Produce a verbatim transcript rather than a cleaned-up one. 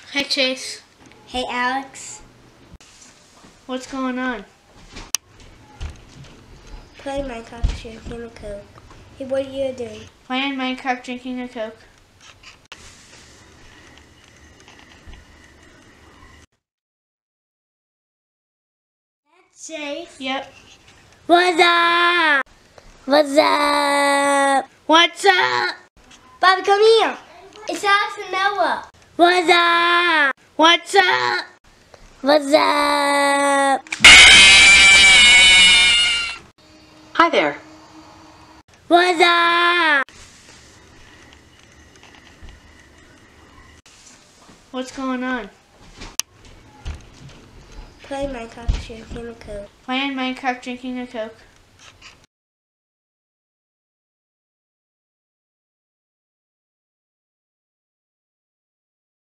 Hi, Chase. Hey, Alex. What's going on? Playing Minecraft, drinking a Coke. Hey, what are you doing? Playing Minecraft, drinking a Coke. That's safe. Yep. What's up? What's up? What's up? Bobby, come here. It's Alex and Noah. What's up? What's up? What's up? Hi there. What's up? What's going on? Playing Minecraft, drinking a Coke. Playing Minecraft, drinking a Coke.